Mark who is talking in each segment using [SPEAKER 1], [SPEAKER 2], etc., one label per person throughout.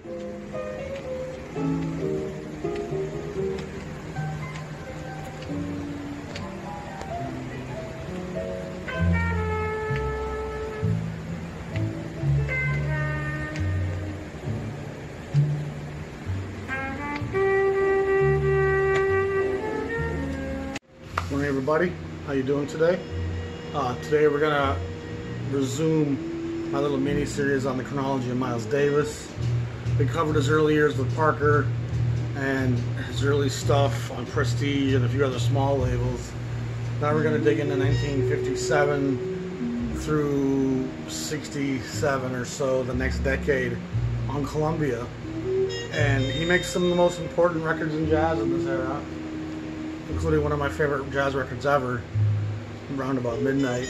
[SPEAKER 1] Morning everybody, how you doing today? Today we're gonna resume my little mini series on the chronology of Miles Davis. We covered his early years with Parker and his early stuff on Prestige and a few other small labels. Now we're gonna dig into 1957 through 67 or so, the next decade, on Columbia. And he makes some of the most important records in jazz in this era, including one of my favorite jazz records ever, Round About Midnight.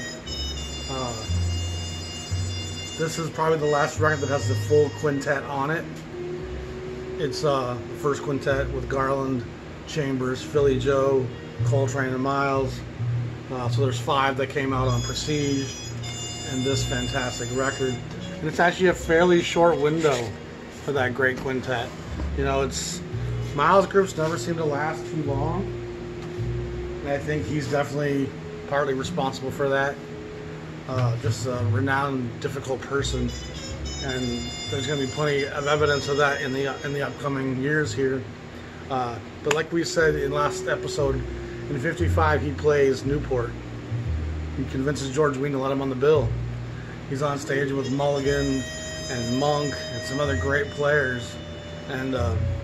[SPEAKER 1] This is probably the last record that has the full quintet on it. It's the first quintet with Garland, Chambers, Philly Joe, Coltrane, and Miles. So there's 5 that came out on Prestige, and this fantastic record. And it's actually a fairly short window for that great quintet. You know, Miles groups never seem to last too long. And I think he's definitely partly responsible for that. Just a renowned, difficult person, and there's going to be plenty of evidence of that in the upcoming years here. But like we said in last episode, in '55 he plays Newport. He convinces George Wein to let him on the bill. He's on stage with Mulligan and Monk and some other great players, and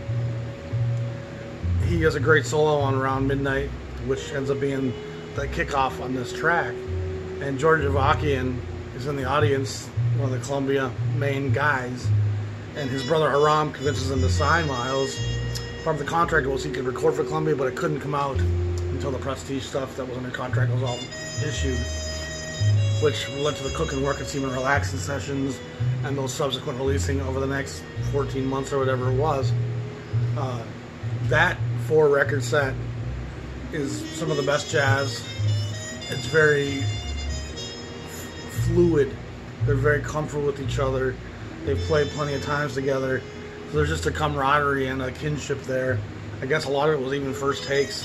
[SPEAKER 1] he has a great solo on Around Midnight, which ends up being the kickoff on this track. And George Avakian is in the audience, one of the Columbia main guys, and his brother Hiram convinces him to sign Miles. Part of the contract was he could record for Columbia, but it couldn't come out until the Prestige stuff that was in the contract was all issued, which led to the Cook and Work and Seaman Relaxing sessions and those subsequent releasing over the next 14 months or whatever it was. That 4-record set is some of the best jazz. It's very fluid. They're very comfortable with each other. They've played plenty of times together. So there's just a camaraderie and a kinship there. I guess a lot of it was even first takes.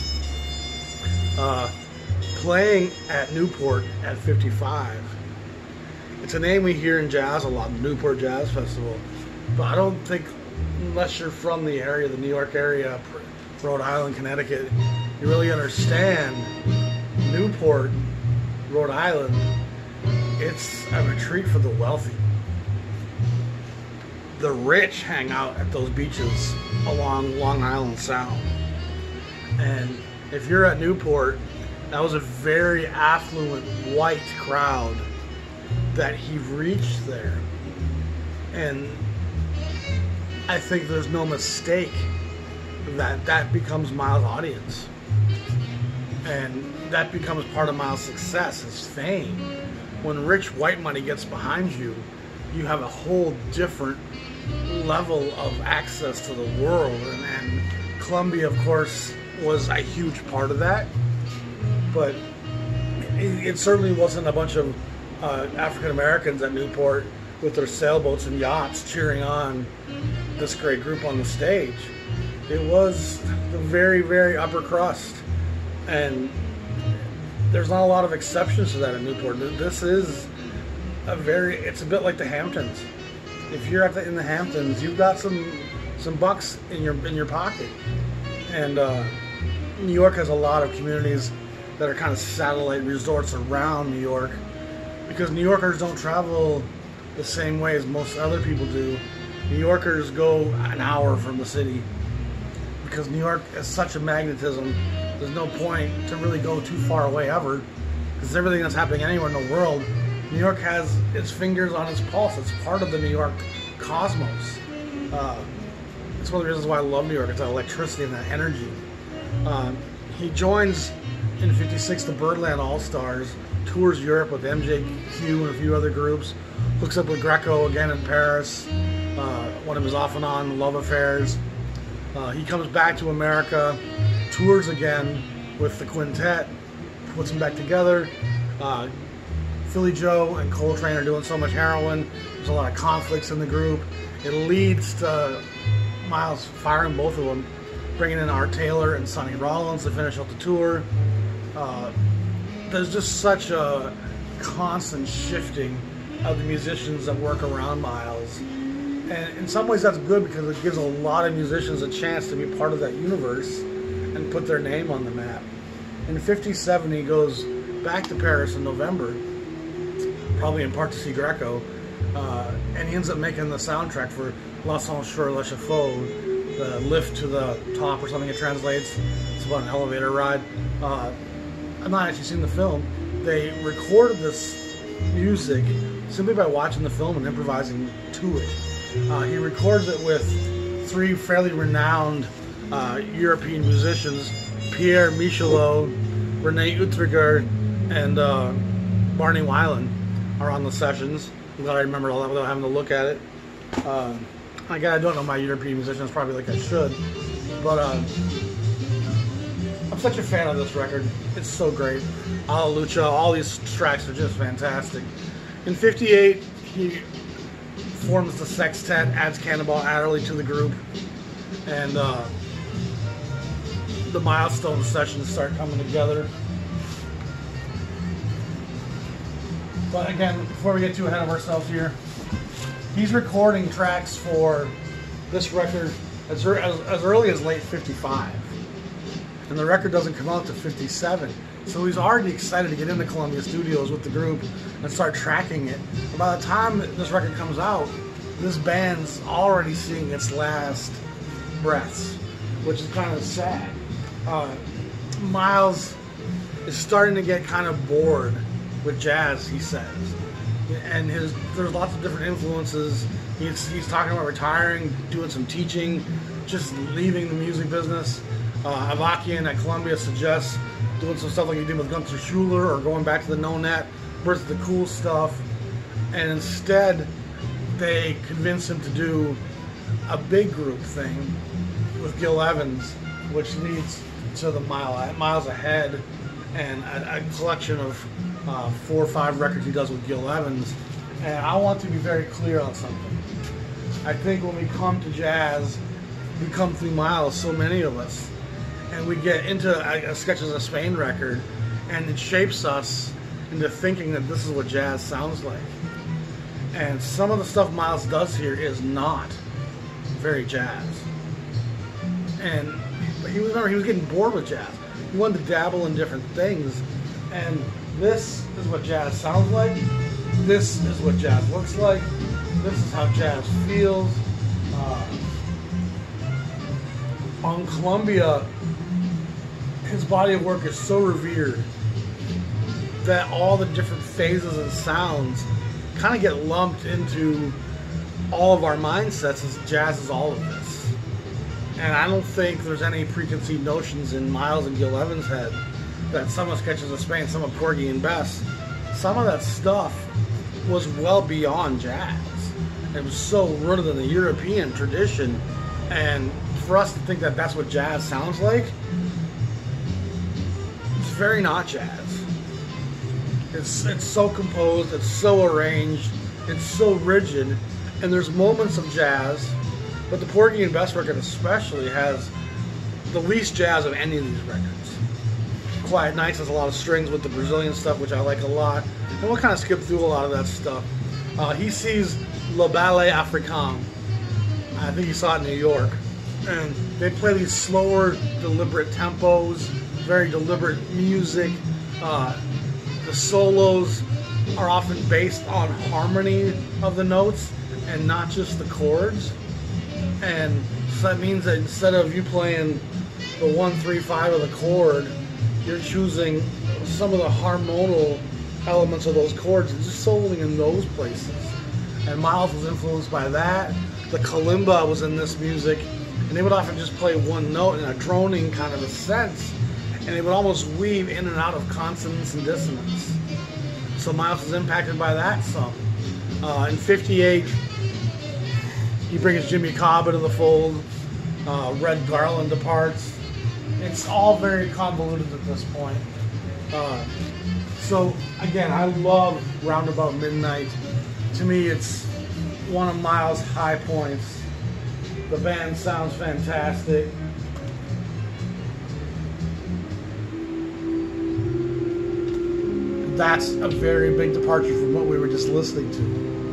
[SPEAKER 1] Playing at Newport at 55. It's a name we hear in jazz a lot, the Newport Jazz Festival. But I don't think, unless you're from the area, the New York area, Rhode Island, Connecticut, you really understand Newport, Rhode Island. It's a retreat for the wealthy. The rich hang out at those beaches along Long Island Sound. And if you're at Newport, that was a very affluent white crowd that he reached there. And I think there's no mistake that becomes Miles' audience. And that becomes part of Miles' success, his fame. When rich white money gets behind you, you have a whole different level of access to the world. And Columbia, of course, was a huge part of that. But it certainly wasn't a bunch of African Americans at Newport with their sailboats and yachts cheering on this great group on the stage. It was the very, very upper crust. And there's not a lot of exceptions to that in Newport. This is it's a bit like the Hamptons. If you're in the Hamptons, you've got some bucks in your pocket. And New York has a lot of communities that are kind of satellite resorts around New York, because New Yorkers don't travel the same way as most other people do. New Yorkers go an hour from the city because New York has such a magnetism. There's no point to really go too far away ever, because everything that's happening anywhere in the world, New York has its fingers on its pulse. It's part of the New York cosmos. It's one of the reasons why I love New York. It's that electricity and that energy. He joins in '56 the Birdland All-Stars, tours Europe with MJQ and a few other groups, hooks up with Greco again in Paris, one of his off and on love affairs. He comes back to America, tours again with the quintet, puts them back together. Philly Joe and Coltrane are doing so much heroin. There's a lot of conflicts in the group. It leads to Miles firing both of them, bringing in Art Taylor and Sonny Rollins to finish out the tour. There's just such a constant shifting of the musicians that work around Miles. And in some ways that's good because it gives a lot of musicians a chance to be part of that universe and put their name on the map. In '57 he goes back to Paris in November, probably in part to see Greco, and he ends up making the soundtrack for L'Ascenseur sur l'Échafaud, the lift to the top or something it translates. It's about an elevator ride. I've not actually seen the film. They recorded this music simply by watching the film and improvising to it. He records it with three fairly renowned European musicians, Pierre Michelot, René Utriger, and Barney Weiland are on the sessions. I'm glad I remembered all that without having to look at it. Again, I don't know my European musicians probably like I should, but I'm such a fan of this record. It's so great. Alla Lucha, all these tracks are just fantastic. In '58, he forms the sextet, adds Cannonball Adderley to the group, and the Milestone sessions start coming together. But again, before we get too ahead of ourselves here, he's recording tracks for this record as early as late '55. And the record doesn't come out to '57. So he's already excited to get into Columbia Studios with the group and start tracking it. And by the time this record comes out, this band's already seeing its last breaths, which is kind of sad. Miles is starting to get kind of bored with jazz, he says. And there's lots of different influences. He's talking about retiring, doing some teaching, just leaving the music business. Avakian at Columbia suggests doing some stuff like he did with Gunther Schuller or going back to the No Net, Birth of the Cool stuff. And instead, they convince him to do a big group thing with Gil Evans, which leads to the Miles Ahead and a collection of 4 or 5 records he does with Gil Evans. And I want to be very clear on something. I think when we come to jazz, we come through Miles, so many of us, and we get into a Sketches of Spain record, and it shapes us into thinking that this is what jazz sounds like. And some of the stuff Miles does here is not very jazz. But he was getting bored with jazz. He wanted to dabble in different things, and this is what jazz sounds like. This is what jazz looks like. This is how jazz feels. On Columbia, his body of work is so revered that all the different phases and sounds kind of get lumped into all of our mindsets as jazz is all of this. And I don't think there's any preconceived notions in Miles and Gil Evans' head that some of Sketches of Spain, some of Porgy and Bess, some of that stuff was well beyond jazz. It was so rooted in the European tradition, and for us to think that that's what jazz sounds like, it's very not jazz. It's so composed, it's so arranged, it's so rigid, and there's moments of jazz, but the Porgy and Bess record especially has the least jazz of any of these records. Quiet Nights has a lot of strings with the Brazilian stuff, which I like a lot, and we'll kind of skip through a lot of that stuff. He sees Le Ballet Africain. I think he saw it in New York. And they play these slower, deliberate tempos, very deliberate music. The solos are often based on harmony of the notes and not just the chords. And so that means that instead of you playing the 1-3-5 of the chord, you're choosing some of the harmonial elements of those chords and just soloing in those places. And Miles was influenced by that. The kalimba was in this music, and they would often just play one note in a droning kind of a sense, and they would almost weave in and out of consonance and dissonance. So Miles was impacted by that some. In '58, he brings Jimmy Cobb into the fold. Red Garland departs. It's all very convoluted at this point. So again, I love Roundabout Midnight. To me, it's one of Miles' high points. The band sounds fantastic. That's a very big departure from what we were just listening to.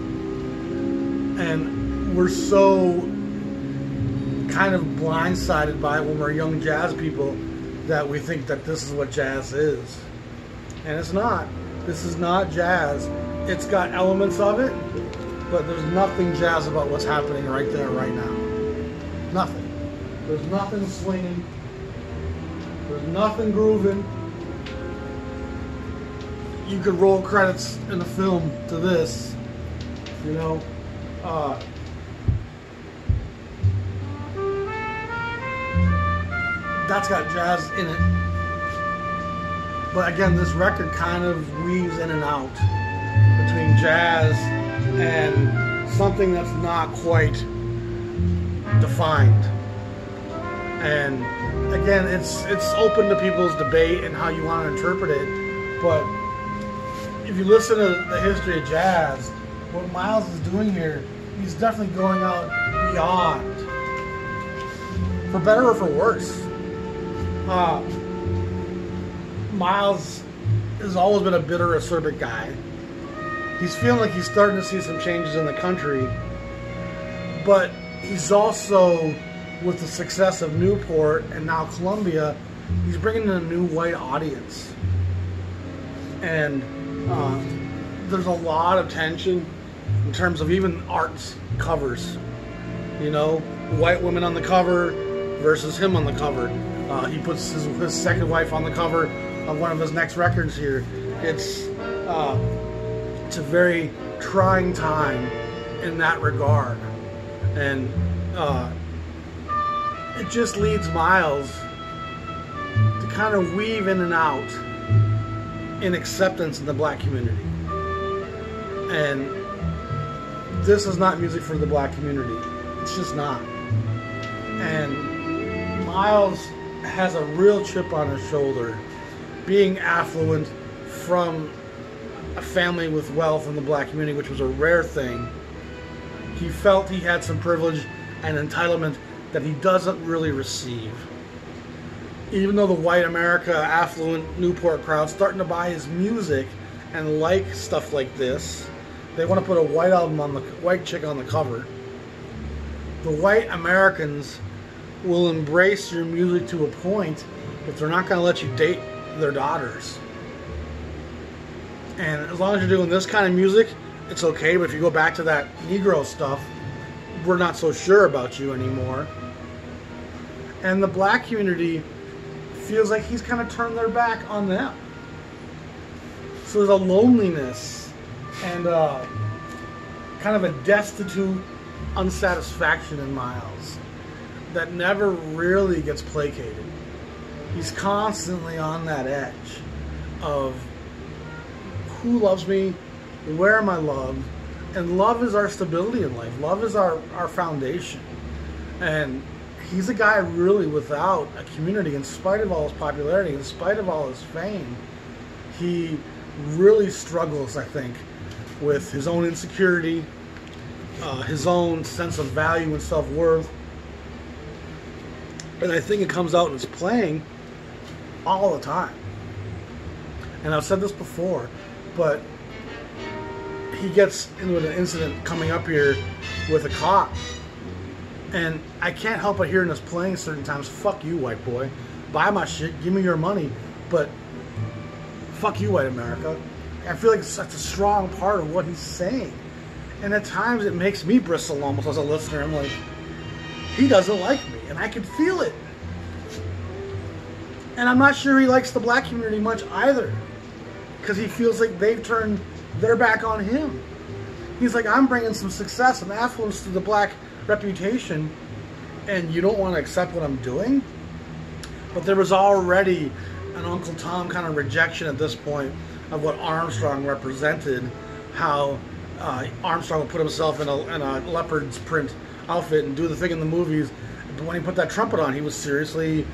[SPEAKER 1] And we're so kind of blindsided by it when we're young jazz people that we think that this is what jazz is. And it's not. This is not jazz. It's got elements of it, but there's nothing jazz about what's happening right there, right now. Nothing. There's nothing swinging. There's nothing grooving. You could roll credits in the film to this, you know. That's got jazz in it. But again, this record kind of weaves in and out between jazz and something that's not quite defined. And again, it's open to people's debate and how you want to interpret it. But if you listen to the history of jazz, what Miles is doing here, he's definitely going out beyond. For better or for worse. Miles has always been a bitter, acerbic guy. He's feeling like he's starting to see some changes in the country, but he's also, with the success of Newport and now Columbia, he's bringing in a new white audience. And there's a lot of tension in terms of even art's covers. You know, white women on the cover versus him on the cover. He puts his second wife on the cover of one of his next records here. It's a very trying time in that regard. And it just leads Miles to kind of weave in and out in acceptance in the black community. And this is not music for the black community. It's just not. And Miles has a real chip on his shoulder, being affluent from a family with wealth in the black community, which was a rare thing. He felt he had some privilege and entitlement that he doesn't really receive. Even though the white America, affluent Newport crowd starting to buy his music and like stuff like this, they want to put a white album on the white chick on the cover. The white Americans will embrace your music to a point, but they're not going to let you date their daughters. And as long as you're doing this kind of music, it's okay. But if you go back to that Negro stuff, we're not so sure about you anymore. And the black community feels like he's kind of turned their back on them. So there's a loneliness and kind of a destitute unsatisfaction in Miles that never really gets placated. He's constantly on that edge of who loves me, where am I loved, and love is our stability in life. Love is our foundation. And he's a guy really without a community, in spite of all his popularity, in spite of all his fame. He really struggles, I think, with his own insecurity, his own sense of value and self-worth. And I think it comes out in his playing all the time. And I've said this before, but he gets into an incident coming up here with a cop. And I can't help but hear in his playing certain times, fuck you, white boy. Buy my shit, give me your money, but fuck you, white America. I feel like it's such a strong part of what he's saying. And at times it makes me bristle almost as a listener. I'm like, he doesn't like me, and I can feel it. And I'm not sure he likes the black community much either, because he feels like they've turned their back on him. He's like, I'm bringing some success and affluence to the black reputation, and you don't want to accept what I'm doing? But there was already an Uncle Tom kind of rejection at this point of what Armstrong represented, how Armstrong would put himself in a leopard's print outfit and do the thing in the movies, but when he put that trumpet on, he was seriously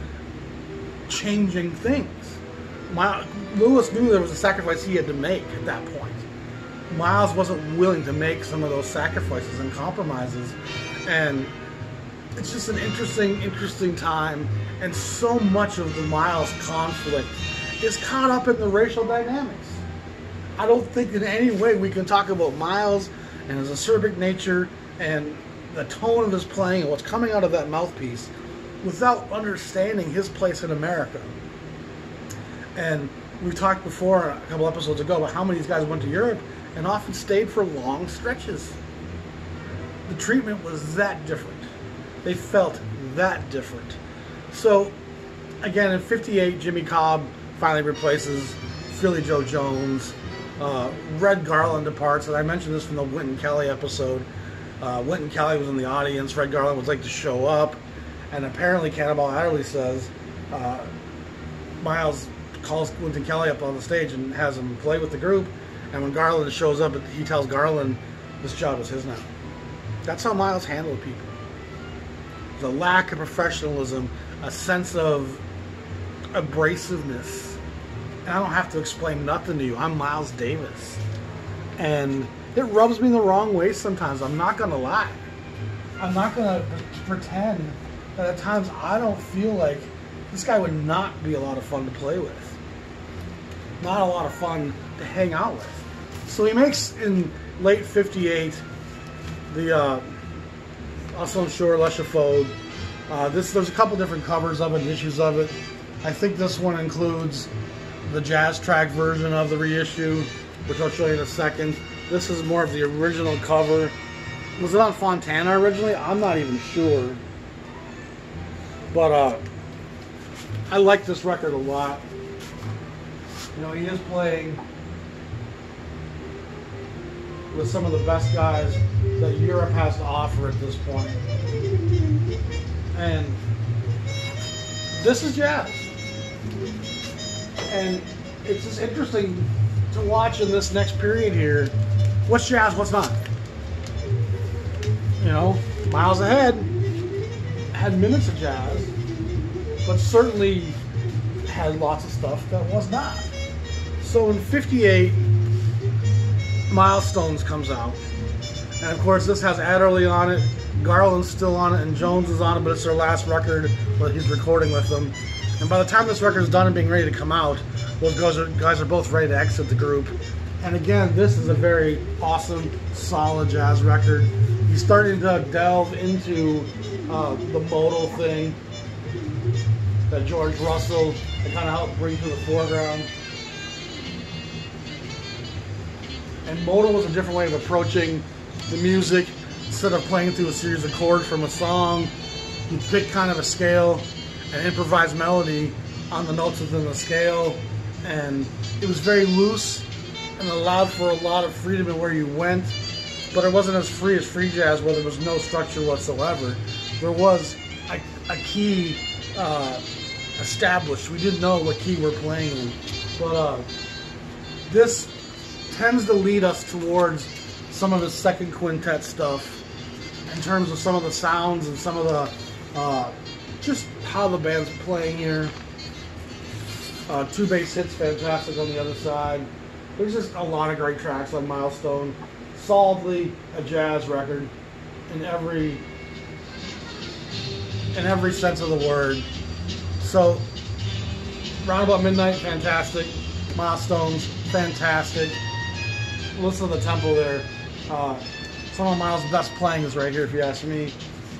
[SPEAKER 1] changing things. Lewis knew there was a sacrifice he had to make at that point. Miles wasn't willing to make some of those sacrifices and compromises, and it's just an interesting time, and so much of the Miles conflict is caught up in the racial dynamics. I don't think in any way we can talk about Miles and his acerbic nature and the tone of his playing and what's coming out of that mouthpiece without understanding his place in America. And we talked before, a couple episodes ago, about how many of these guys went to Europe and often stayed for long stretches. The treatment was that different. They felt that different. So, again, in '58, Jimmy Cobb finally replaces Philly Joe Jones. Red Garland departs, and I mentioned this from the Wynton Kelly episode. Wynton Kelly was in the audience. Red Garland would like to show up, and apparently Cannonball Adderley says Miles calls Wynton Kelly up on the stage and has him play with the group, and when Garland shows up, he tells Garland this job is his now. That's how Miles handled people. The lack of professionalism, a sense of abrasiveness. And I don't have to explain nothing to you. I'm Miles Davis. And it rubs me the wrong way sometimes. I'm not going to lie. I'm not going to pretend that at times I don't feel like this guy would not be a lot of fun to play with. Not a lot of fun to hang out with. So he makes, in late '58, the Also Sure, Les Chauffeurs. There's a couple different covers of it and issues of it. I think this one includes the jazz track version of the reissue, which I'll show you in a second. This is more of the original cover. Was it on Fontana originally? I'm not even sure. But I like this record a lot. You know, he is playing with some of the best guys that Europe has to offer at this point. And this is jazz. And it's just interesting to watch in this next period here. What's jazz, what's not? You know, Miles Ahead had minutes of jazz, but certainly had lots of stuff that was not. So in '58, Milestones comes out. And of course this has Adderley on it, Garland's still on it, and Jones is on it, but it's their last record that he's recording with them. And by the time this record is done and being ready to come out, those guys are both ready to exit the group. And again, this is a very awesome, solid jazz record. He's starting to delve into the modal thing that George Russell kind of helped bring to the foreground. And modal was a different way of approaching the music. Instead of playing through a series of chords from a song, he picked kind of a scale and improvised melody on the notes within the scale. And it was very loose and allowed for a lot of freedom in where you went, but it wasn't as free jazz where there was no structure whatsoever. There was a key established. We didn't know what key we're playing in. But this tends to lead us towards some of his second quintet stuff in terms of some of the sounds and some of the just how the band's playing here. Two bass hits, fantastic on the other side. There's just a lot of great tracks on Milestone. Solidly a jazz record in every sense of the word. So, Round About Midnight, fantastic. Milestones, fantastic. Listen to the tempo there. Some of Miles' best playing is right here, if you ask me.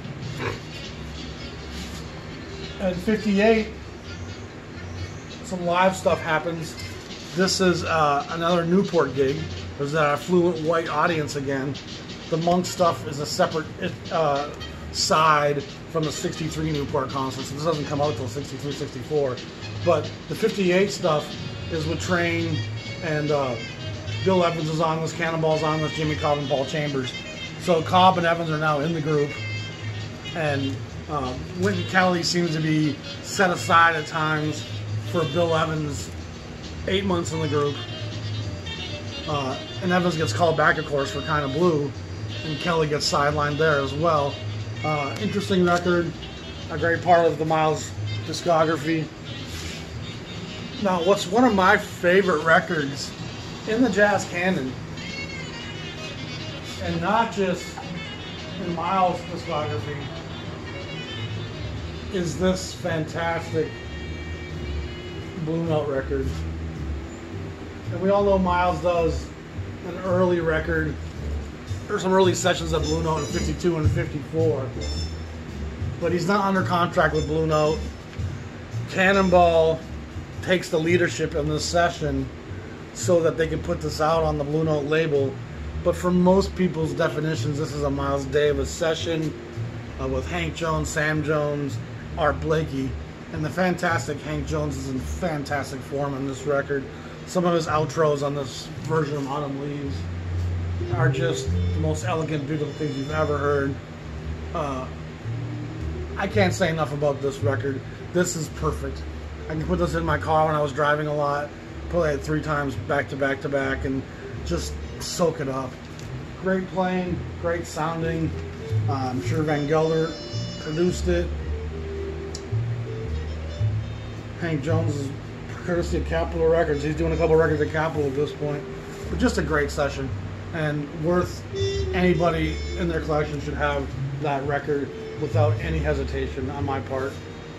[SPEAKER 1] At '58, some live stuff happens. This is another Newport gig. There's an affluent white audience again. The Monk stuff is a separate side from the '63 Newport concert, so this doesn't come out until '63, '64. But the '58 stuff is with Train, and Bill Evans is on this, Cannonball's on this, Jimmy Cobb and Paul Chambers. So Cobb and Evans are now in the group, and Wynton Kelly seems to be set aside at times for Bill Evans' 8 months in the group. And Evans gets called back, of course, for Kinda Blue, and Kelly gets sidelined there as well. Interesting record, a great part of the Miles discography. Now, what's one of my favorite records in the jazz canon And not just in Miles' discography, is this fantastic Blue Note record. And we all know Miles does an early record. There's some early sessions of Blue Note in 52 and 54. But he's not under contract with Blue Note. Cannonball takes the leadership in this session so that they can put this out on the Blue Note label. But for most people's definitions, this is a Miles Davis session with Hank Jones, Sam Jones, Art Blakey. And the fantastic Hank Jones is in fantastic form on this record. Some of his outros on this version of Autumn Leaves are just the most elegant, beautiful things you've ever heard. I can't say enough about this record. This is perfect. I can put this in my car when I was driving a lot, play it 3 times back to back to back, and just soak it up. Great playing, great sounding. I'm sure Van Gelder produced it. Hank Jones is courtesy of Capitol Records. He's doing a couple records at Capitol at this point. But just a great session, and worth anybody in their collection should have that record without any hesitation on my part.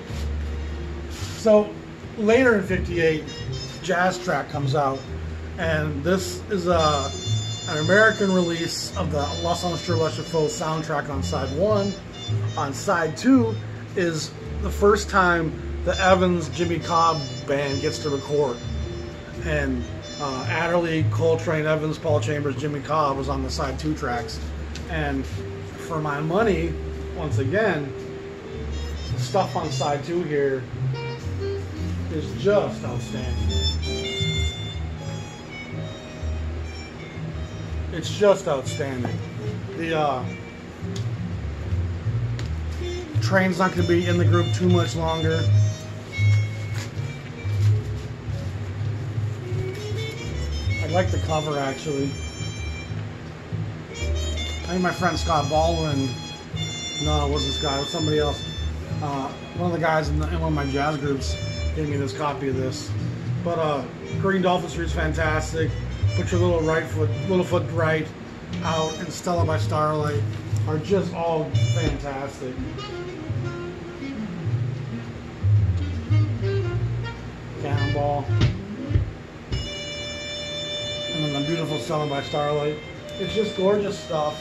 [SPEAKER 1] So later in 58, Jazz Track comes out, and this is an American release of the Los Angeles Chauffeur soundtrack on side 1. On side 2 is the first time the Evans Jimmy Cobb band gets to record, and Adderley, Coltrane, Evans, Paul Chambers, Jimmy Cobb was on the side 2 tracks. And for my money, once again, the stuff on side 2 here is just outstanding. It's just outstanding. The Train's not going to be in the group too much longer. I like the cover, actually. I think my friend Scott Baldwin, no, it wasn't Scott, it was somebody else. One of the guys in one of my jazz groups gave me this copy of this. But Green Dolphin Street's fantastic. Put your little foot right out, and Stella by Starlight are just all fantastic. Cannonball. And then the beautiful Stella by Starlight. It's just gorgeous stuff.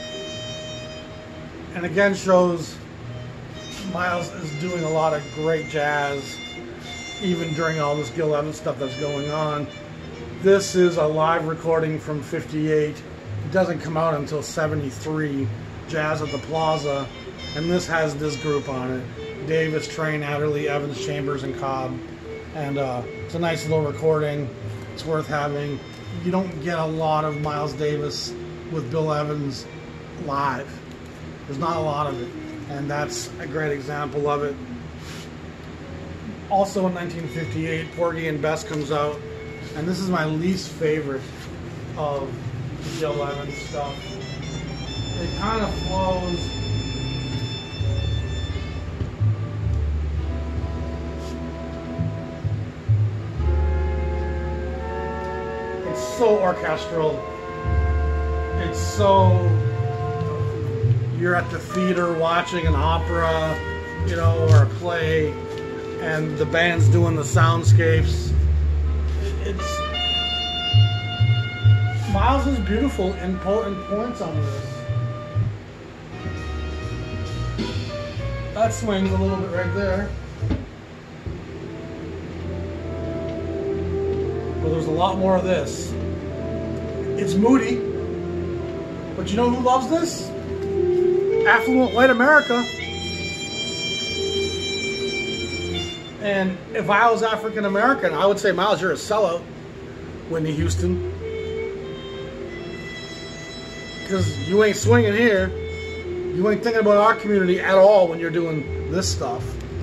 [SPEAKER 1] And again shows Miles is doing a lot of great jazz, even during all this Gil Evans stuff that's going on. This is a live recording from 58. It doesn't come out until 73, Jazz at the Plaza. And this has this group on it. Davis, Train, Adderley, Evans, Chambers, and Cobb. And it's a nice little recording. It's worth having. You don't get a lot of Miles Davis with Bill Evans live. There's not a lot of it. And that's a great example of it. Also in 1958, Porgy and Bess comes out. And this is my least favorite of the Gil Evans stuff. It kind of flows. It's so orchestral. It's so, you're at the theater watching an opera, you know, or a play, and the band's doing the soundscapes. It's Miles is beautiful in points on this. That swings a little bit right there. But there's a lot more of this. It's moody. But you know who loves this? Affluent white America. And if I was African American, I would say, Miles, you're a sellout, Whitney Houston. Because you ain't swinging here. You ain't thinking about our community at all when you're doing this stuff.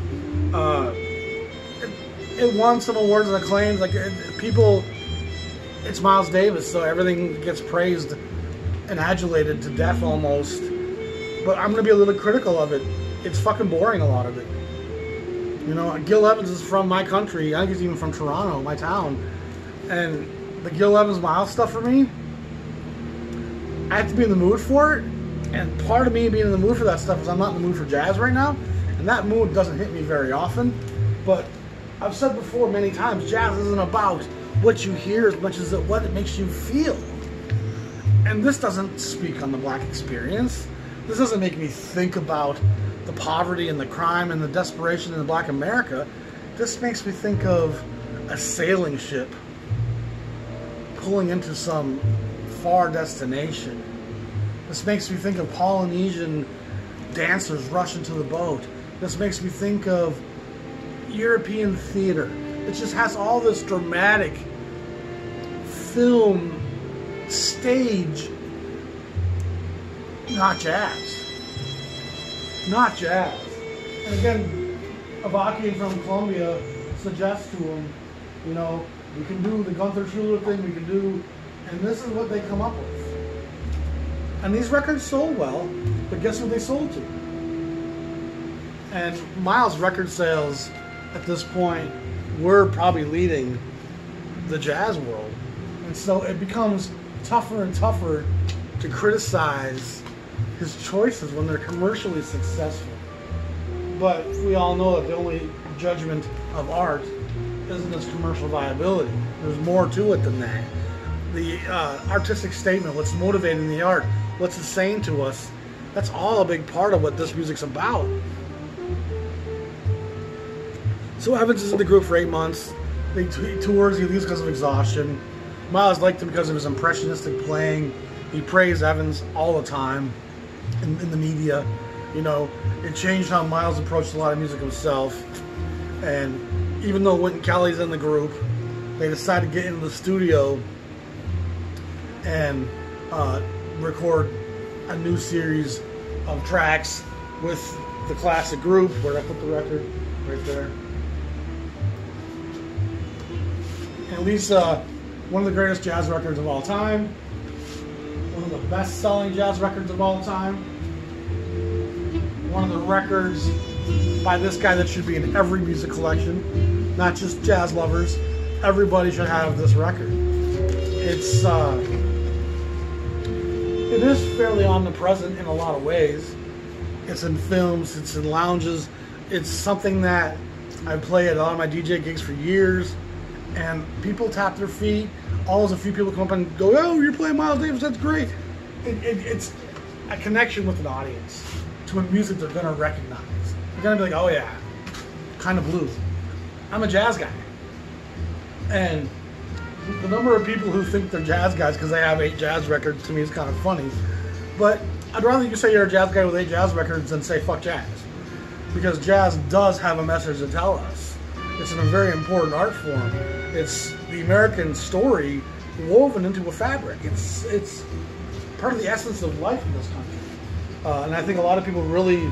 [SPEAKER 1] It won some awards and acclaims. Like, people, it's Miles Davis, so everything gets praised and adulated to death almost. But I'm going to be a little critical of it. It's fucking boring, a lot of it. You know, Gil Evans is from my country. I think he's even from Toronto, my town. And the Gil Evans Miles stuff for me, I have to be in the mood for it, and part of me being in the mood for that stuff is I'm not in the mood for jazz right now, and that mood doesn't hit me very often. But I've said before many times, jazz isn't about what you hear as much as what it makes you feel. And this doesn't speak on the black experience. This doesn't make me think about the poverty and the crime and the desperation in the black America. This makes me think of a sailing ship pulling into some far destination. This makes me think of Polynesian dancers rushing to the boat. This makes me think of European theater. It just has all this dramatic film stage, not jazz. Not jazz. And again, Avakian from Colombia suggests to him, you know, we can do the Gunther Schuller thing, we can do, and this is what they come up with. And these records sold well, but guess who they sold to? And Miles' record sales at this point were probably leading the jazz world. And so it becomes tougher and tougher to criticize his choices when they're commercially successful. But we all know that the only judgment of art isn't its commercial viability. There's more to it than that. The artistic statement, what's motivating the art, what's it saying to us, that's all a big part of what this music's about. So Evans is in the group for 8 months. He tours, he leaves because of exhaustion. Miles liked him because of his impressionistic playing. He praised Evans all the time in the media. You know, it changed how Miles approached a lot of music himself. And even though Wynton Kelly's in the group, they decided to get into the studio and record a new series of tracks with the classic group. Where I put the record? Right there. And at least one of the greatest jazz records of all time. One of the best-selling jazz records of all time. One of the records by this guy that should be in every music collection, not just jazz lovers. Everybody should have this record. It is fairly omnipresent in a lot of ways. It's in films, it's in lounges. It's something that I play at a lot of my DJ gigs for years, and people tap their feet. Always a few people come up and go, "Oh, you're playing Miles Davis, that's great." It's a connection with an audience to a music they're going to recognize. They're going to be like, "Oh yeah, kind of blues. I'm a jazz guy." And the number of people who think they're jazz guys because they have 8 jazz records, to me, is kind of funny. But I'd rather you say you're a jazz guy with 8 jazz records than say fuck jazz. Because jazz does have a message to tell us. It's a very important art form. It's the American story woven into a fabric. It's part of the essence of life in this country. And I think a lot of people really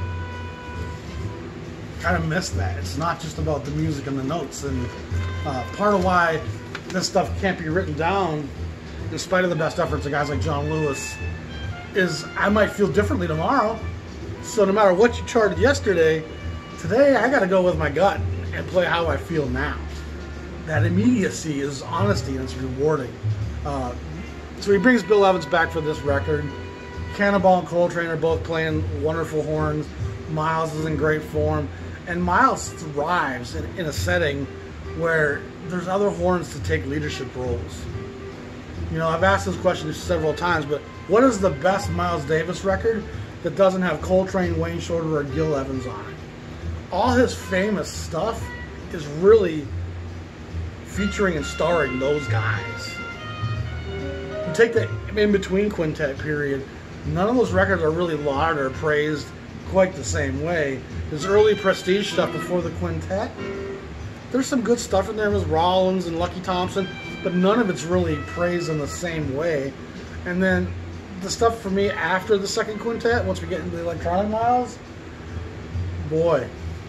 [SPEAKER 1] kind of miss that. It's not just about the music and the notes. And part of why this stuff can't be written down, in spite of the best efforts of guys like John Lewis, is I might feel differently tomorrow. So no matter what you charted yesterday, today I got to go with my gut and play how I feel now. That immediacy is honesty, and it's rewarding. So he brings Bill Evans back for this record. Cannonball and Coltrane are both playing wonderful horns. Miles is in great form. And Miles thrives in a setting where there's other horns to take leadership roles. You know, I've asked this question several times, but what is the best Miles Davis record that doesn't have Coltrane, Wayne Shorter, or Gil Evans on it? All his famous stuff is really featuring and starring those guys. You take the in-between quintet period, none of those records are really lauded or praised quite the same way. His early prestige stuff before the quintet, there's some good stuff in there with Rollins and Lucky Thompson, but none of it's really praised in the same way. And then the stuff for me after the second quintet, once we get into the electronic Miles, boy,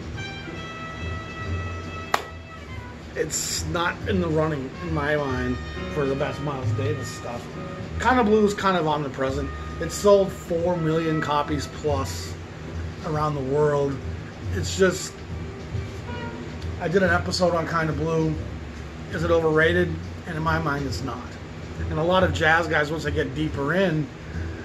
[SPEAKER 1] it's not in the running in my mind for the best Miles Davis stuff. Kind of Blue is kind of omnipresent. It sold 4 million copies plus around the world. It's just, I did an episode on Kind of Blue. Is it overrated? And in my mind, it's not. And a lot of jazz guys, once they get deeper in,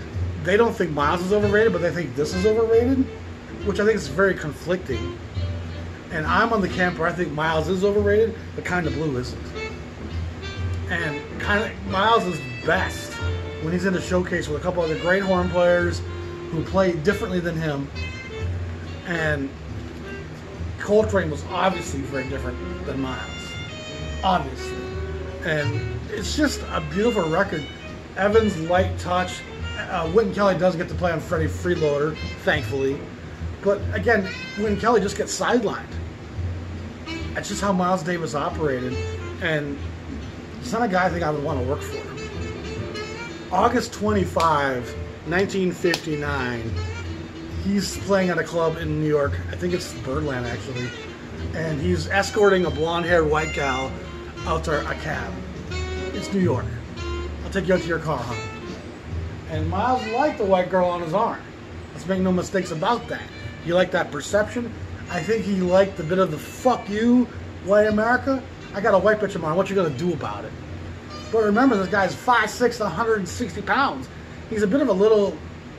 [SPEAKER 1] they don't think Miles is overrated, but they think this is overrated, which I think is very conflicting. And I'm on the camp where I think Miles is overrated, but Kind of Blue isn't. And Miles is best when he's in a showcase with a couple other great horn players who play differently than him. And Coltrane was obviously very different than Miles. Obviously. And it's just a beautiful record. Evans' light touch. Wynton Kelly does get to play on Freddie Freeloader, thankfully. But again, Wynton Kelly just gets sidelined. That's just how Miles Davis operated. And it's not a guy I think I would want to work for. August 25, 1959, he's playing at a club in New York. I think it's Birdland, actually. And he's escorting a blonde-haired white gal out to a cab. It's New York. I'll take you out to your car, honey. And Miles liked the white girl on his arm. Let's make no mistakes about that. He liked that perception. I think he liked the bit of the fuck you, white America. I got a white bitch in my arm. What you gonna do about it? But remember, this guy's 5'6", 160 pounds. He's a bit of a little...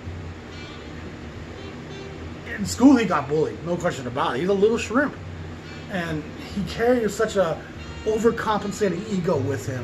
[SPEAKER 1] In school, he got bullied. No question about it. He's a little shrimp. And he carries such a overcompensating ego with him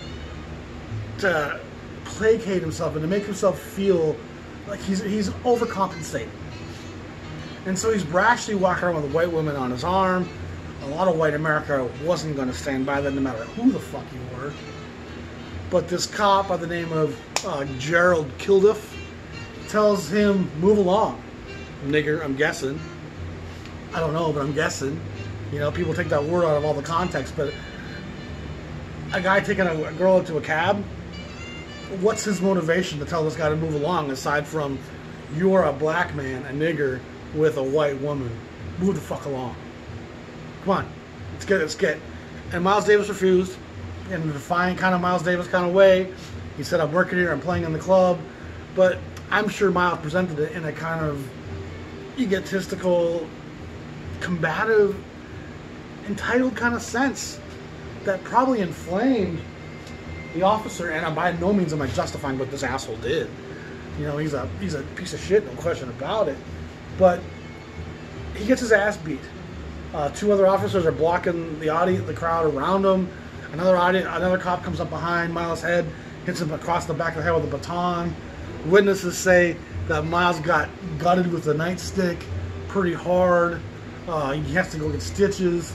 [SPEAKER 1] to placate himself and to make himself feel like he's overcompensating. And so he's brashly walking around with a white woman on his arm. A lot of white America wasn't going to stand by that no matter who the fuck you were. But this cop by the name of Gerald Kilduff tells him, move along, nigger, I'm guessing. I don't know, but I'm guessing. You know, people take that word out of all the context, but a guy taking a girl into a cab, what's his motivation to tell this guy to move along aside from, you're a black man, a nigger, with a white woman. Move the fuck along. Come on. Let's get. And Miles Davis refused in a defiant kind of Miles Davis kind of way. He said, I'm working here, I'm playing in the club. But I'm sure Miles presented it in a kind of egotistical, combative, entitled kind of sense that probably inflamed the officer. And by no means am I justifying what this asshole did. You know, he's a piece of shit, no question about it. But he gets his ass beat. Two other officers are blocking the crowd around him. Another cop comes up behind Miles' head, hits him across the back of the head with a baton. Witnesses say that Miles got gutted with a nightstick pretty hard. He has to go get stitches.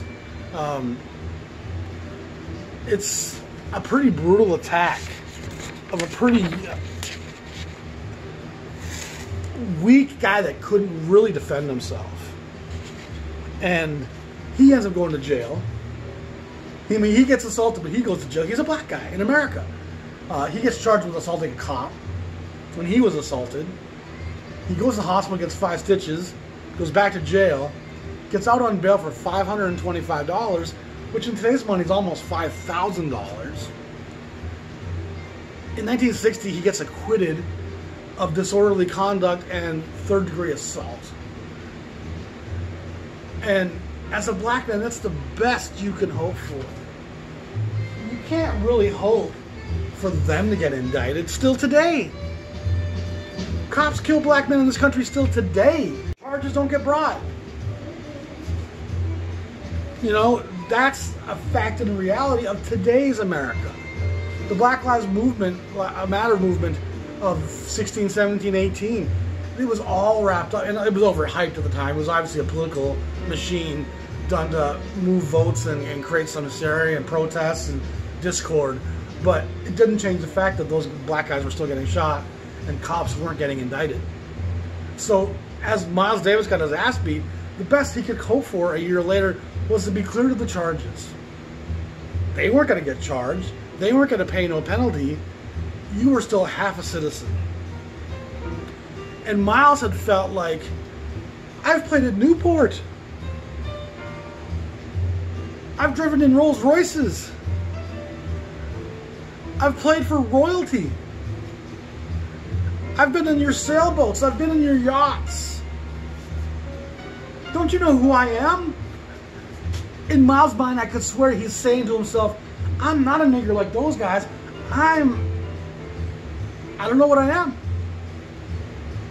[SPEAKER 1] It's a pretty brutal attack of a pretty weak guy that couldn't really defend himself. And he ends up going to jail. I mean, he gets assaulted, but he goes to jail. He's a black guy in America. He gets charged with assaulting a cop when he was assaulted. He goes to the hospital, gets 5 stitches, goes back to jail, gets out on bail for $525, which in today's money is almost $5,000. In 1960, he gets acquitted of disorderly conduct and third-degree assault. And as a black man, that's the best you can hope for. You can't really hope for them to get indicted still today. Cops kill black men in this country still today. Charges don't get brought. You know, that's a fact and reality of today's America. The Black Lives Matter movement of 16, 17, 18, it was all wrapped up, and it was overhyped at the time. It was obviously a political machine done to move votes and create some hysteria and protests and discord. But it didn't change the fact that those black guys were still getting shot and cops weren't getting indicted. So as Miles Davis got his ass beat, the best he could hope for a year later was to be cleared of the charges. They weren't going to get charged. They weren't going to pay no penalty. You were still half a citizen. And Miles had felt like, I've played at Newport. I've driven in Rolls Royces. I've played for royalty. I've been in your sailboats. I've been in your yachts. Don't you know who I am? In Miles' mind, I could swear he's saying to himself, I'm not a nigger like those guys. I don't know what I am.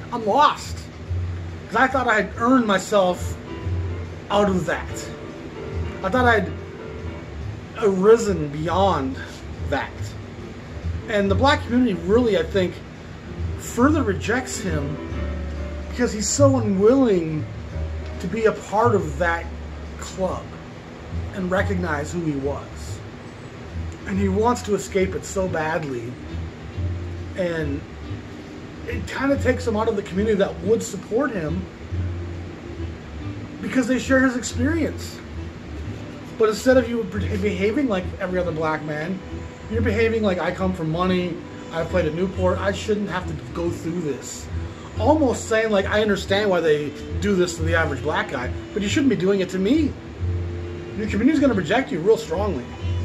[SPEAKER 1] I'm lost. Because I thought I had earned myself out of that. I thought I'd arisen beyond that. And the black community really, I think, further rejects him because he's so unwilling to be a part of that club and recognize who he was. And he wants to escape it so badly. And it kind of takes him out of the community that would support him because they share his experience. But instead of you behaving like every other black man, you're behaving like I come from money, I played at Newport, I shouldn't have to go through this. Almost saying like, I understand why they do this to the average black guy, but you shouldn't be doing it to me. Your community's going to reject you real strongly.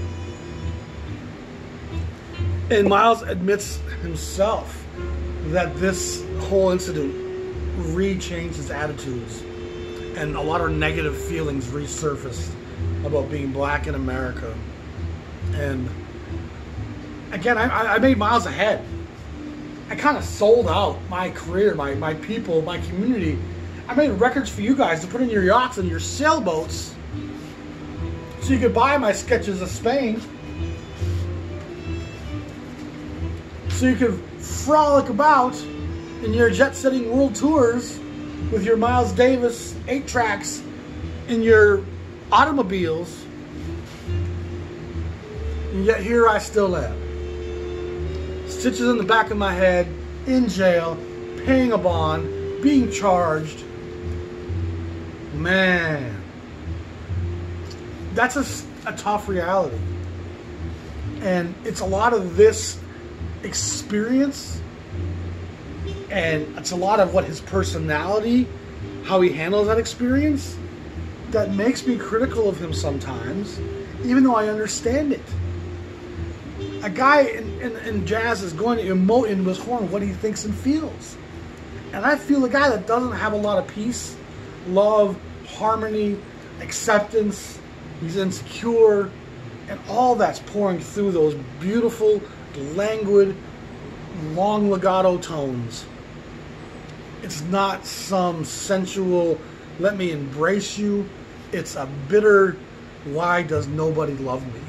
[SPEAKER 1] And Miles admits himself that this whole incident re-changed his attitudes, and a lot of negative feelings resurfaced about being black in America. And again, I made Miles ahead. I kind of sold out my career, my people, my community. I made records for you guys to put in your yachts and your sailboats so you could buy my sketches of Spain, so you could frolic about in your jet-setting world tours with your Miles Davis 8-tracks in your automobiles. And yet here I still am. Stitches in the back of my head, in jail, paying a bond, being charged. Man, that's a tough reality. And it's a lot of this experience, and it's a lot of what his personality, how he handles that experience, that makes me critical of him sometimes, even though I understand it. A guy in jazz is going to emote into his horn what he thinks and feels. And I feel a guy that doesn't have a lot of peace, love, harmony, acceptance, he's insecure, and all that's pouring through those beautiful, languid, long legato tones. It's not some sensual, let me embrace you. It's a bitter, why does nobody love me?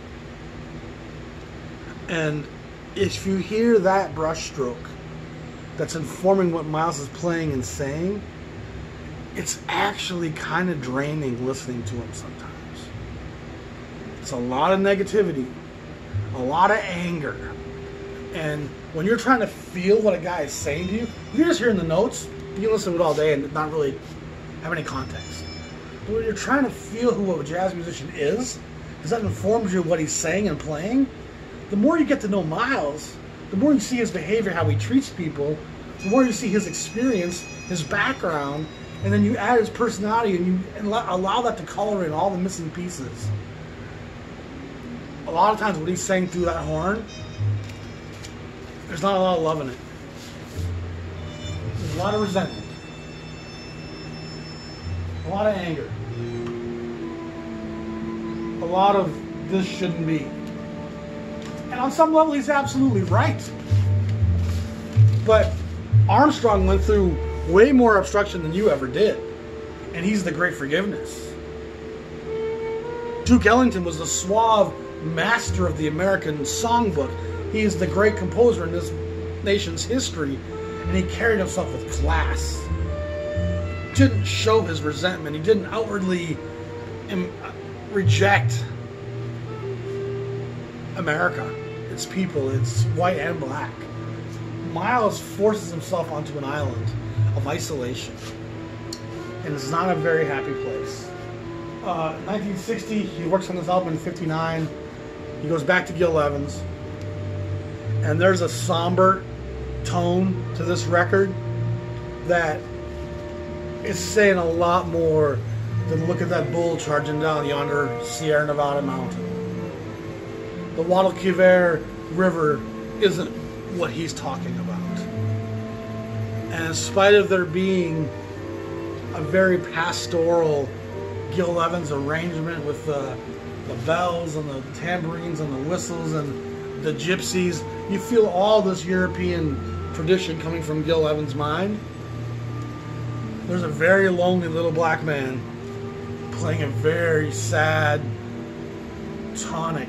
[SPEAKER 1] And if you hear that brushstroke that's informing what Miles is playing and saying, it's actually kind of draining listening to him sometimes. It's a lot of negativity, a lot of anger. And when you're trying to feel what a guy is saying to you, if you're just hearing the notes, you can listen to it all day and not really have any context. But when you're trying to feel who a jazz musician is, because that informs you of what he's saying and playing, the more you get to know Miles, the more you see his behavior, how he treats people, the more you see his experience, his background, and then you add his personality and allow that to color in all the missing pieces. A lot of times what he's saying through that horn, there's not a lot of love in it. There's a lot of resentment. A lot of anger. A lot of this shouldn't be. And on some level, he's absolutely right. But Armstrong went through way more obstruction than you ever did. And he's the great forgiveness. Duke Ellington was the suave master of the American songbook. He is the great composer in this nation's history. And he carried himself with class. Didn't show his resentment. He didn't outwardly reject America, its people, its white and black. Miles forces himself onto an island of isolation, and it's not a very happy place. 1960, he works on this album in '59. He goes back to Gil Evans, and there's a somber tone to this record that is saying a lot more than look at that bull charging down yonder Sierra Nevada mountain. The Guadalquivir River isn't what he's talking about. And in spite of there being a very pastoral Gil Evans arrangement with the bells and the tambourines and the whistles and the gypsies, you feel all this European tradition coming from Gil Evans' mind. There's a very lonely little black man playing a very sad tonic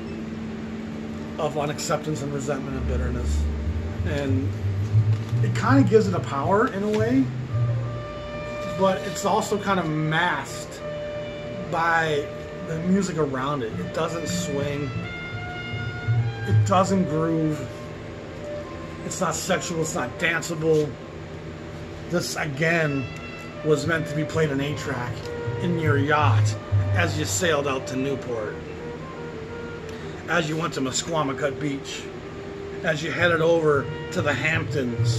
[SPEAKER 1] of unacceptance and resentment and bitterness. And it kind of gives it a power in a way, but it's also kind of masked by the music around it. It doesn't swing. It doesn't groove. It's not sexual. It's not danceable. This, again, was meant to be played on 8-track in your yacht as you sailed out to Newport, as you went to Musquamacut Beach, as you headed over to the Hamptons.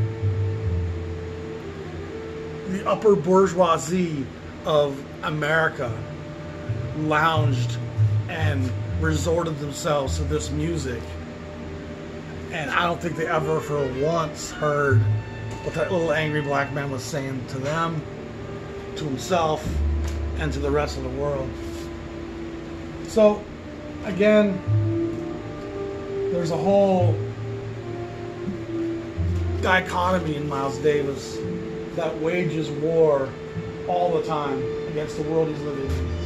[SPEAKER 1] The upper bourgeoisie of America lounged and resorted themselves to this music. And I don't think they ever for once heard what that little angry black man was saying to them, to himself, and to the rest of the world. So, again, there's a whole dichotomy in Miles Davis that wages war all the time against the world he's living in.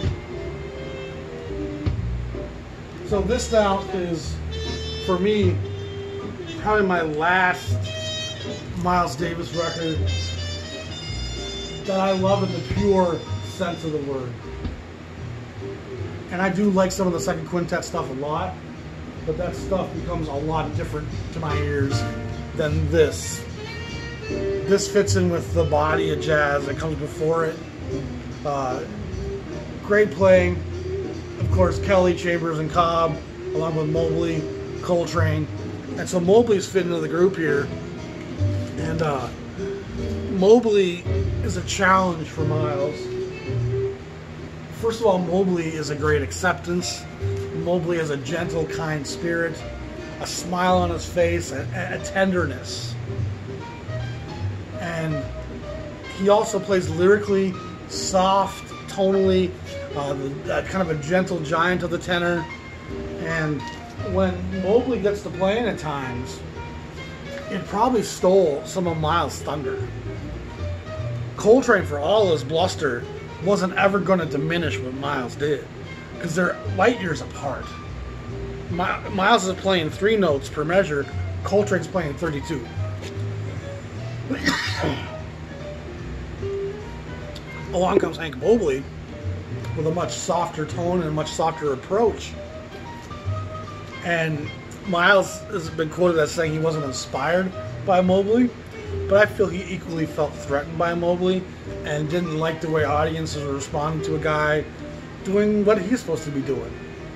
[SPEAKER 1] So this now is, for me, probably my last Miles Davis record that I love in the pure sense of the word. And I do like some of the second quintet stuff a lot, but that stuff becomes a lot different to my ears than this. This fits in with the body of jazz that comes before it. Great playing. Of course, Kelly, Chambers, and Cobb, along with Mobley, Coltrane. And so Mobley's fitting into the group here. And Mobley is a challenge for Miles. First of all, Mobley is a great acceptance. Mobley has a gentle, kind spirit, a smile on his face, a tenderness. And he also plays lyrically, soft, tonally, kind of a gentle giant of the tenor. And when Mobley gets to playing at times, it probably stole some of Miles' thunder. Coltrane, for all his bluster, wasn't ever going to diminish what Miles did, because they're light years apart. Miles is playing 3 notes per measure. Coltrane's playing 32. Along comes Hank Mobley with a much softer tone and a much softer approach. And Miles has been quoted as saying he wasn't inspired by Mobley, but I feel he equally felt threatened by Mobley and didn't like the way audiences were responding to a guy doing what he's supposed to be doing.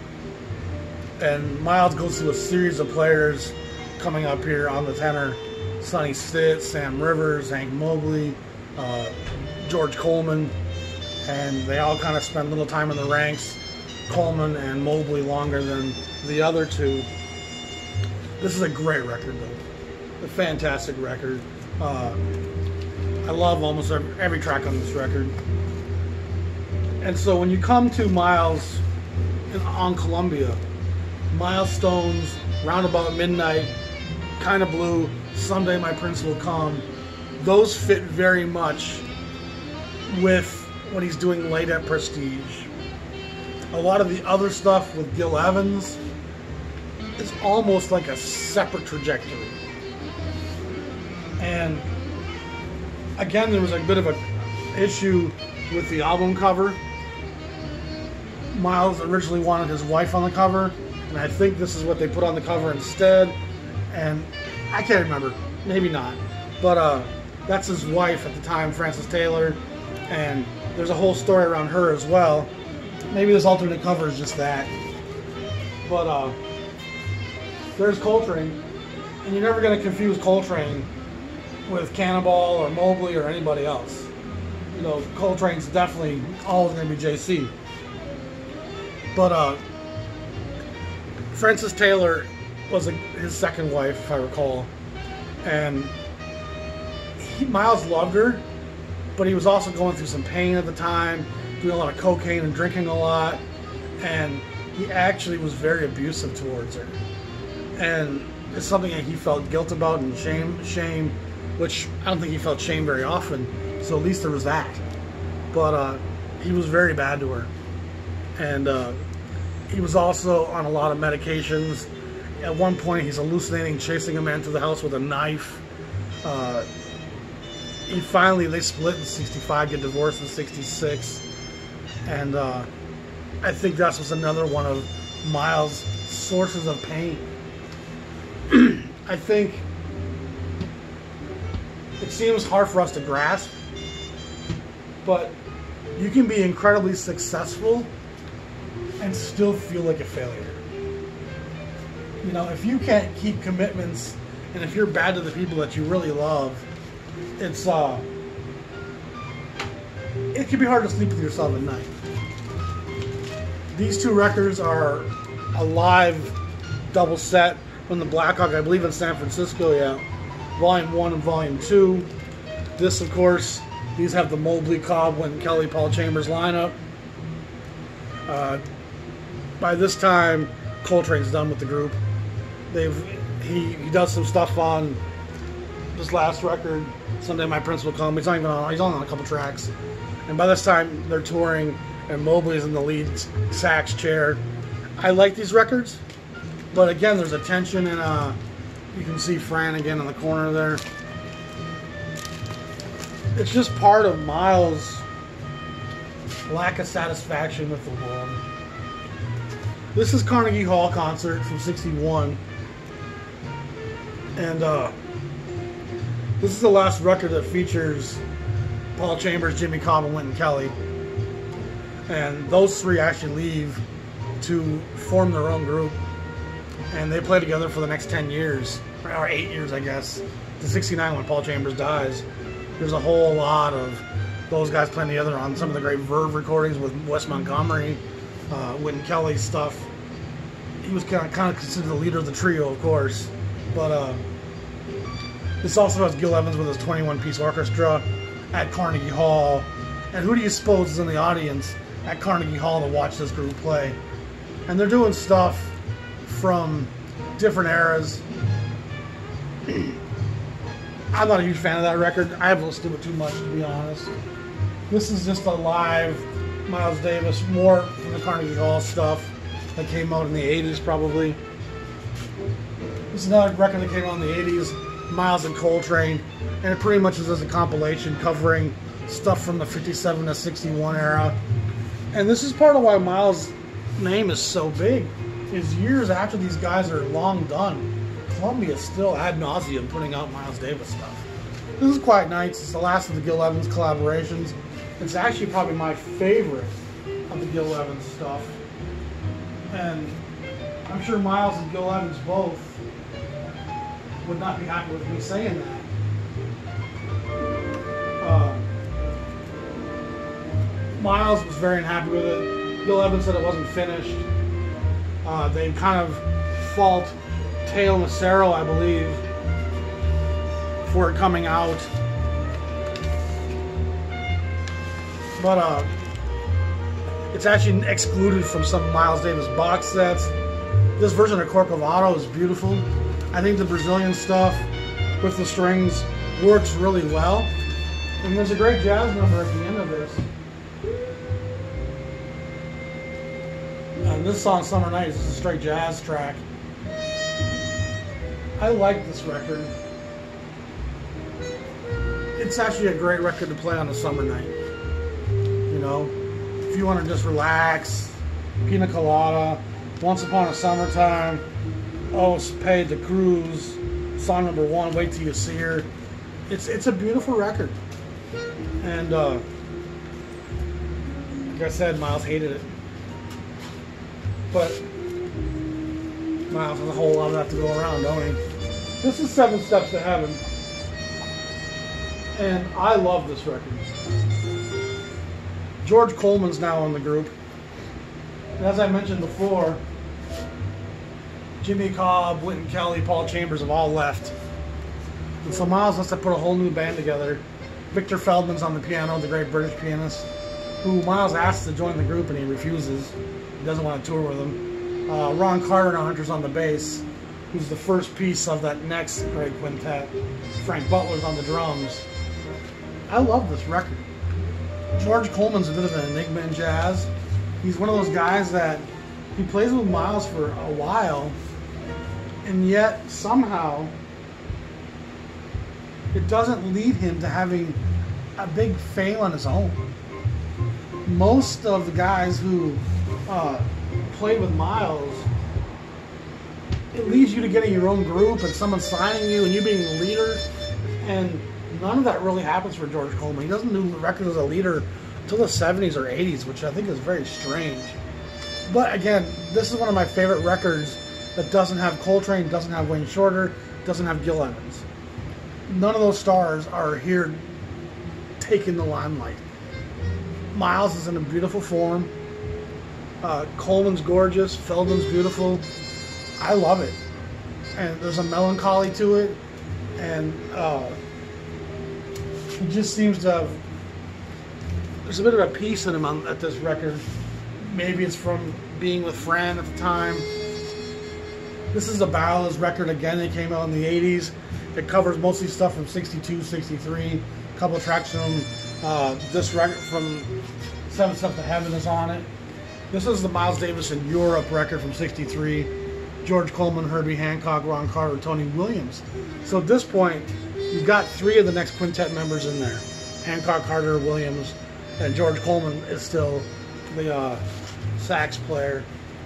[SPEAKER 1] And Miles goes through a series of players coming up here on the tenor: Sonny Stitt, Sam Rivers, Hank Mobley, George Coleman, and they all kind of spend a little time in the ranks. Coleman and Mobley longer than the other two. This is a great record, though. A fantastic record. I love almost every track on this record. And so when you come to Miles on Columbia, Milestones, Roundabout Midnight, Kinda Blue, Someday My Prince Will Come, those fit very much with what he's doing late at Prestige. A lot of the other stuff with Gil Evans is almost like a separate trajectory. And again, there was a bit of an issue with the album cover. Miles originally wanted his wife on the cover, and I think this is what they put on the cover instead. And I can't remember, maybe not, but that's his wife at the time, Frances Taylor, and there's a whole story around her as well. Maybe this alternate cover is just that. But there's Coltrane, and you're never going to confuse Coltrane with Cannonball or Mobley or anybody else. You know, Coltrane's definitely always going to be JC. But Frances Taylor was his second wife, if I recall, and Miles loved her, but he was also going through some pain at the time, doing a lot of cocaine and drinking a lot, and he actually was very abusive towards her. And is something that he felt guilt about and shame, which I don't think he felt shame very often. So at least there was that. But he was very bad to her, and he was also on a lot of medications. At one point, he's hallucinating, chasing a man to the house with a knife. They split in 65, get divorced in 66. And I think that was another one of Miles' sources of pain. I think it seems hard for us to grasp, but you can be incredibly successful and still feel like a failure. You know, if you can't keep commitments, and if you're bad to the people that you really love, it can be hard to sleep with yourself at night. These two records are a live double set from the Blackhawk, I believe in San Francisco, yeah. Volume 1 and Volume 2. This, of course, these have the Mobley, Cobb, Wynton Kelly, Paul Chambers lineup. By this time, Coltrane's done with the group. He does some stuff on this last record, Someday My Prince Will Come. He's only on a couple tracks. And by this time, they're touring, and Mobley's in the lead sax chair. I like these records, but again, there's a tension, and you can see Fran again in the corner there. It's just part of Miles' lack of satisfaction with the world. This is Carnegie Hall concert from '61, and this is the last record that features Paul Chambers, Jimmy Cobb, and Wynton Kelly. And those three actually leave to form their own group. And they play together for the next 10 years, or 8 years, I guess. To '69 when Paul Chambers dies. There's a whole lot of those guys playing together on some of the great Verve recordings with Wes Montgomery, Wynton Kelly stuff. He was kind of considered the leader of the trio, of course. But this also has Gil Evans with his 21-piece orchestra at Carnegie Hall. And who do you suppose is in the audience at Carnegie Hall to watch this group play? And they're doing stuff from different eras. I'm not a huge fan of that record. I haven't listened to it too much, to be honest. This is just a live Miles Davis, more from the Carnegie Hall stuff that came out in the 80s, probably. This is another record that came out in the 80s, Miles and Coltrane, and it pretty much is as a compilation covering stuff from the 57 to 61 era. And this is part of why Miles' name is so big, is years after these guys are long done, Columbia is still ad nauseum putting out Miles Davis stuff. This is Quiet Nights. It's the last of the Gil Evans collaborations. It's actually probably my favorite of the Gil Evans stuff. And I'm sure Miles and Gil Evans both would not be happy with me saying that. Miles was very unhappy with it. Gil Evans said it wasn't finished. They kind of fault Teo Macero, I believe, for it coming out. But it's actually excluded from some Miles Davis box sets. This version of Corcovado is beautiful. I think the Brazilian stuff with the strings works really well. And there's a great jazz number at the end of this. And this song, Summer Nights, is a straight jazz track. I like this record. It's actually a great record to play on a summer night. You know, if you want to just relax, pina colada, Once Upon a Summertime, Oh, Paid the Cruise, song number 1, Wait Till You See Her. It's a beautiful record. And like I said, Miles hated it. But Miles has a whole lot of that to go around, don't he? This is 7 Steps to Heaven. And I love this record. George Coleman's now in the group. And as I mentioned before, Jimmy Cobb, Wynton Kelly, Paul Chambers have all left. And so Miles wants to put a whole new band together. Victor Feldman's on the piano, the great British pianist, who Miles asks to join the group and he refuses. He doesn't want to tour with them. Ron Carter now enters on the bass. who's the first piece of that next great quintet. Frank Butler's on the drums. I love this record. George Coleman's a bit of an enigma in jazz. He's one of those guys that he plays with Miles for a while, and yet somehow it doesn't lead him to having a big fame on his own. Most of the guys who played with Miles, it leads you to getting your own group and someone signing you and you being the leader, and none of that really happens for George Coleman. He doesn't do records as a leader until the 70s or 80s, which I think is very strange. But again, this is one of my favorite records that doesn't have Coltrane, doesn't have Wayne Shorter, doesn't have Gil Evans. None of those stars are here taking the limelight. Miles is in a beautiful form. Coleman's gorgeous. Feldman's beautiful. I love it. And there's a melancholy to it. And he just seems to have... There's a bit of a peace in him at this record. Maybe it's from being with Fran at the time. This is a Ballads record again. It came out in the 80s. It covers mostly stuff from 62, 63. A couple of tracks from this record from Seven Steps to Heaven is on it. This is the Miles Davis in Europe record from 63. George Coleman, Herbie Hancock, Ron Carter, Tony Williams. So at this point, you've got three of the next quintet members in there. Hancock, Carter, Williams, and George Coleman is still the sax player.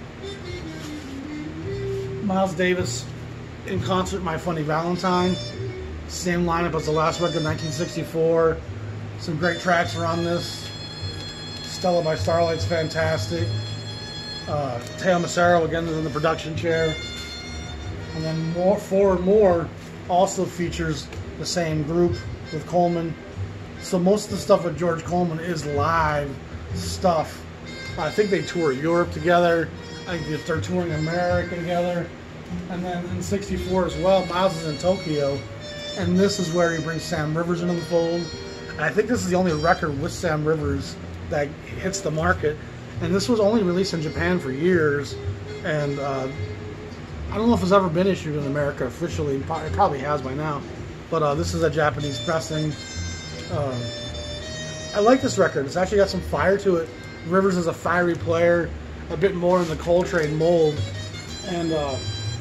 [SPEAKER 1] Miles Davis in concert, My Funny Valentine. Same lineup as the last record, 1964. Some great tracks are on this. Stella by Starlight's fantastic. Teo Macero again is in the production chair. And then Forward More also features the same group with Coleman. So most of the stuff with George Coleman is live stuff. I think they tour Europe together. I think they're touring America together. And then in 64 as well, Miles is in Tokyo. And this is where he brings Sam Rivers into the fold. And I think this is the only record with Sam Rivers that hits the market. And this was only released in Japan for years. And I don't know if it's ever been issued in America officially. It probably has by now. But this is a Japanese pressing. I like this record. It's actually got some fire to it. Rivers is a fiery player, a bit more in the Coltrane mold. And it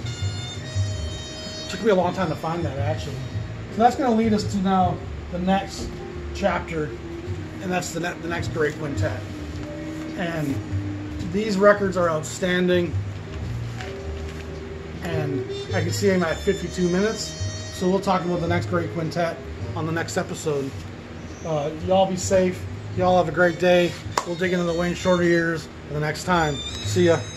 [SPEAKER 1] took me a long time to find that, actually. So that's going to lead us to now the next chapter, and that's the next great quintet. And these records are outstanding, and I can see I'm at 52 minutes, so we'll talk about the next great quintet on the next episode. Y'all be safe. Y'all have a great day. We'll dig into the Wayne Shorter years the next time. See ya.